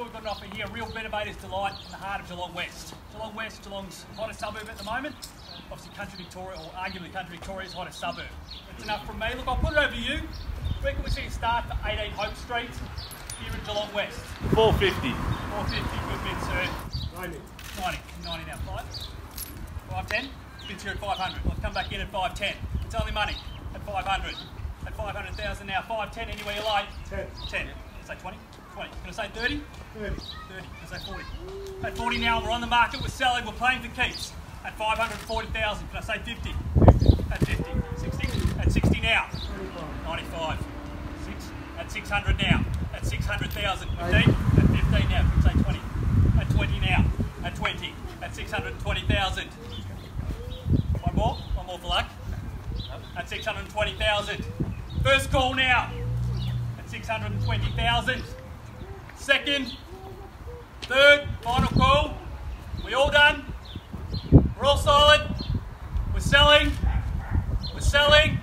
we've got an offer here, real renovator's delight in the heart of Geelong West. Geelong West, Geelong's hottest suburb at the moment. Obviously country Victoria, or arguably country Victoria's hottest suburb. That's enough from me. Look, I'll put it over to you. Where can we see you start for 18 Hope Street here in Geelong West? 450. 450, good bid, sir. 90 now, 510? Bids here at 500. I'll come back in at 510. It's only money at 500. At 500,000 now, 510 anywhere you like. 10. Can I say 20? 20. Can I say 30? 30. Can I say 40? At 40 now, we're on the market, we're selling, we're playing for keeps. At 540,000, can I say 50? 50. At 50. 60? At 60 now. 95. 6. At 600 now. At 600,000. 15? At 15 now. Can I say 20? At 20 now. At 20. At 620,000. One more for luck. At 620,000. First call now. At 620,000. Second. Third. Final call. We all done? We're all solid. We're selling. We're selling.